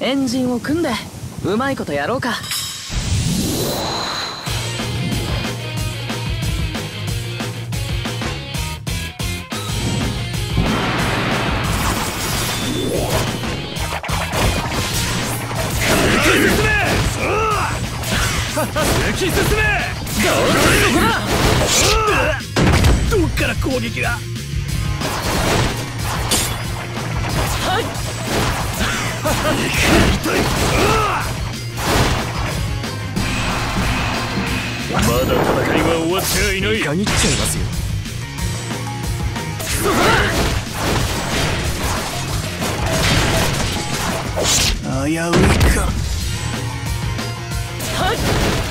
エンジンを組んでうまいことやろうか。 突き進め。どっから攻撃が。 はい。 痛い。まだ戦いは終わってはいない。 限っちゃいますよ。 そこだ。 危ういか。 はい。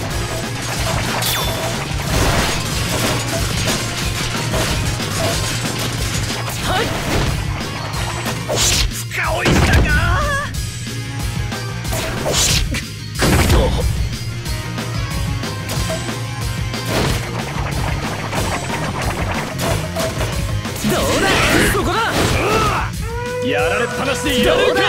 はい。 深追いしたか。 どうだ。そこだ。 やられっぱなしでいられるか。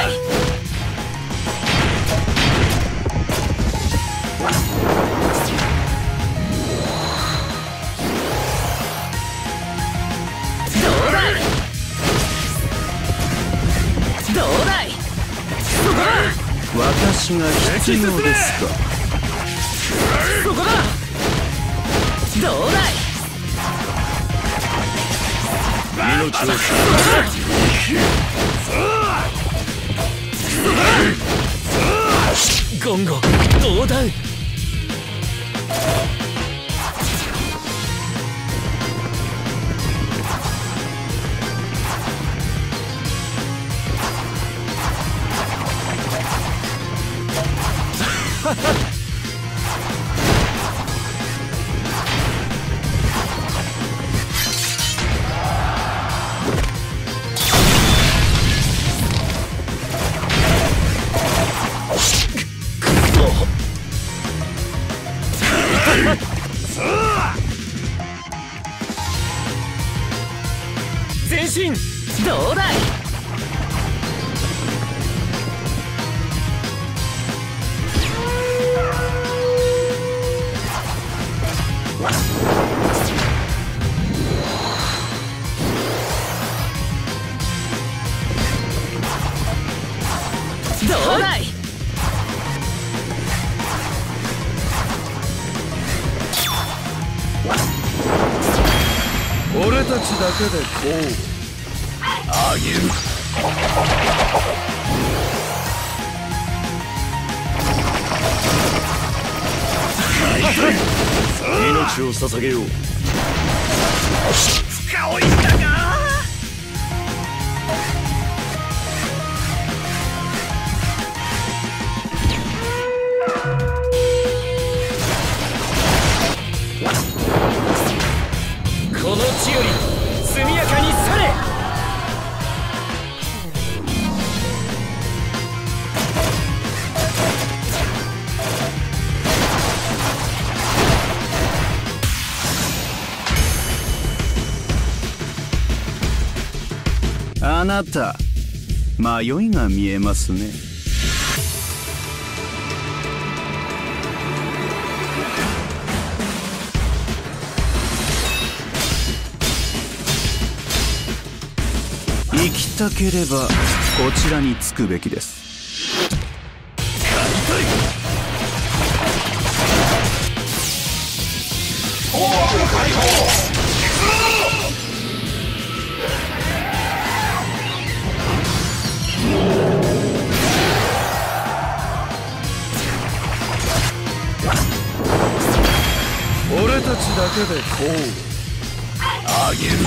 私が必要ですか。 そこだ。どうだい。 命をゴンゴどうだい。前進どうだい。どうだい。 俺たちだけでこうあげる。 命を捧げよう。深追いしたか。 この地より速やかに去れ。 あなた迷いが見えますね。生きたければこちらにつくべきです。俺たちだけでこうあげる。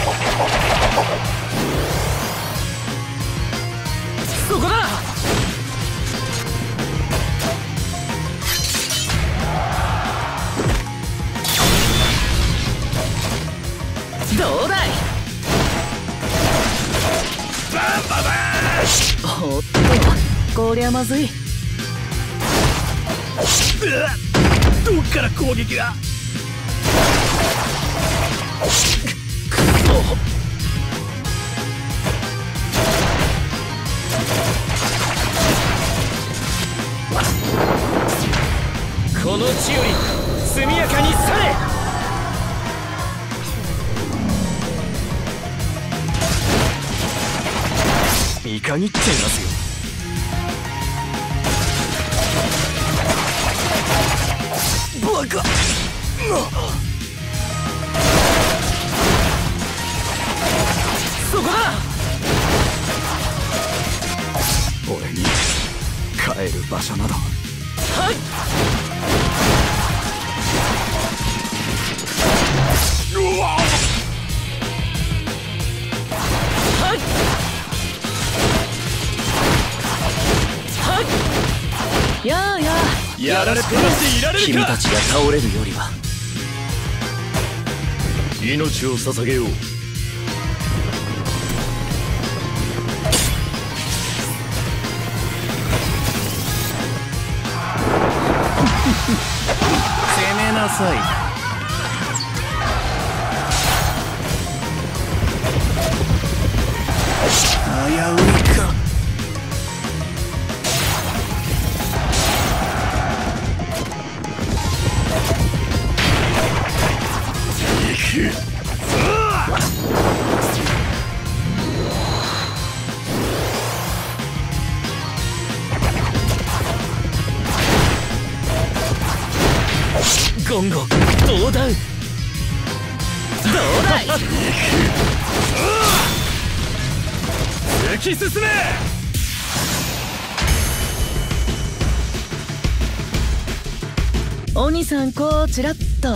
そこだ。どうだい。おっとこりゃまずい。 どっから攻撃が。 限っちゃいますよ。バカ。 そこだ。 俺に帰る場所など。 はい。 うわ。 はい。はい。やあやあ。 やられっぱなしでいられるか。 君たちが倒れるよりは。 命を捧げよう。 攻めなさい。危ういか。 行く。 ゴンゴどうだ。どうだい。 突き進め。 鬼さんこちらっと。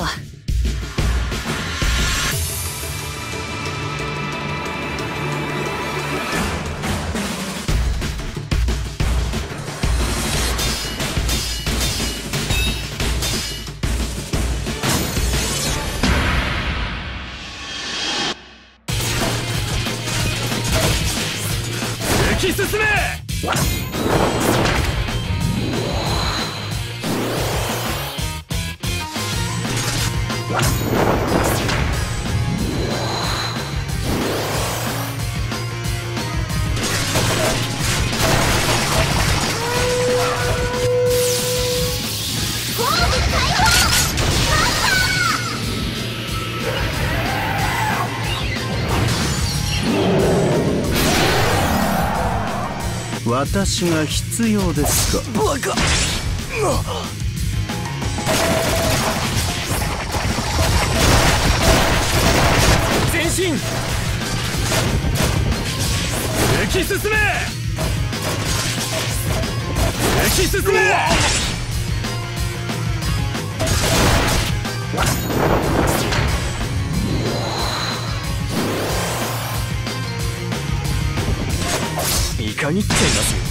突き進め。 私が必要ですか。 バカ。 前進。 突き進め。突き進め。見限っちゃいますよ。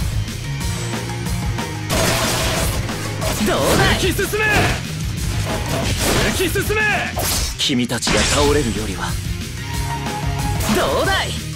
どうだい。 突き進め。突き進め。 君たちが倒れるよりは。どうだい。